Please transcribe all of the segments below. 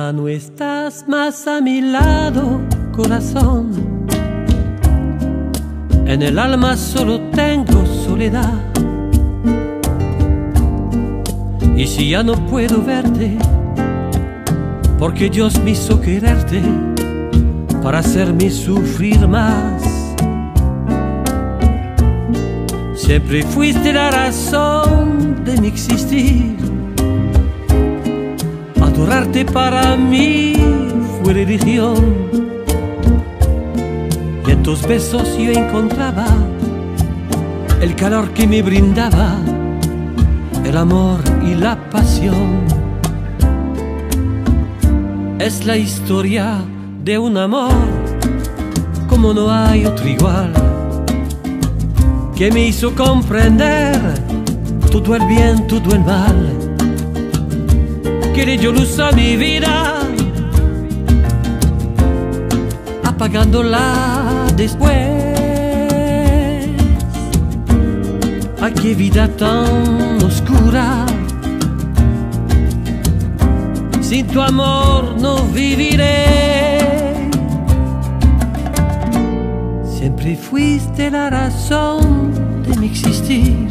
Ya no estás más a mi lado, corazón. En el alma solo tengo soledad. Y si ya no puedo verte, porque Dios me hizo quererte para hacerme sufrir más. Siempre fuiste la razón de mi existir. Adorarte para mí fue religión. Y en tus besos yo encontraba el calor que me brindaba el amor y la pasión. Es la historia de un amor como no hay otro igual, que me hizo comprender todo el bien, todo el mal, que le dio luz a mi vida, apagándola después. Ay, qué vida tan oscura, sin tu amor no viviré. Siempre fuiste la razón de mi existir.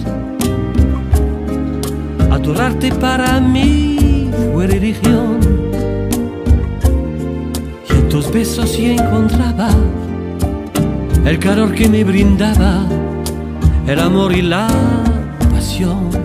Adorarte para mí fue religión. Y en tus besos yo encontraba el calor que me brindaba el amor y la pasión.